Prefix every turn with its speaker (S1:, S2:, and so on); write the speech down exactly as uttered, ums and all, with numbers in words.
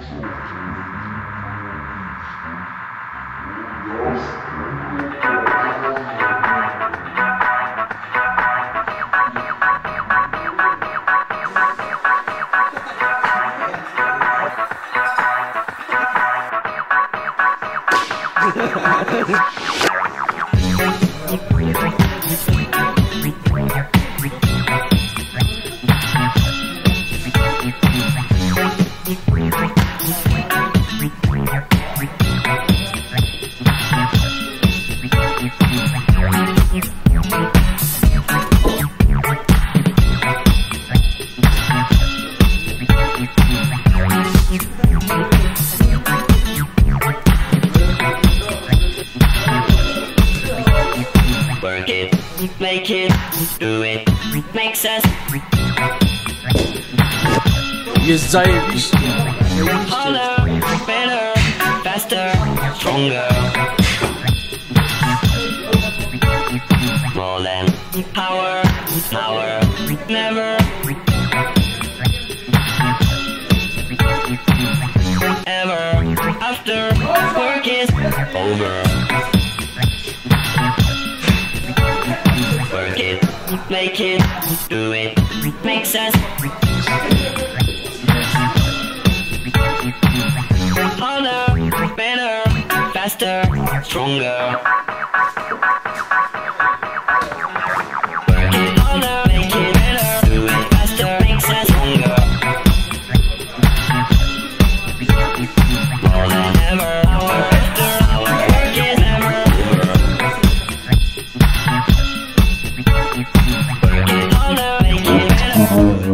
S1: Work it, make it, do it, makes us
S2: Jest zajebiście.
S1: harder, better, faster, stronger. More than power, power, never ever after work is over. Work it, make it, do it, makes us harder, better, faster, stronger.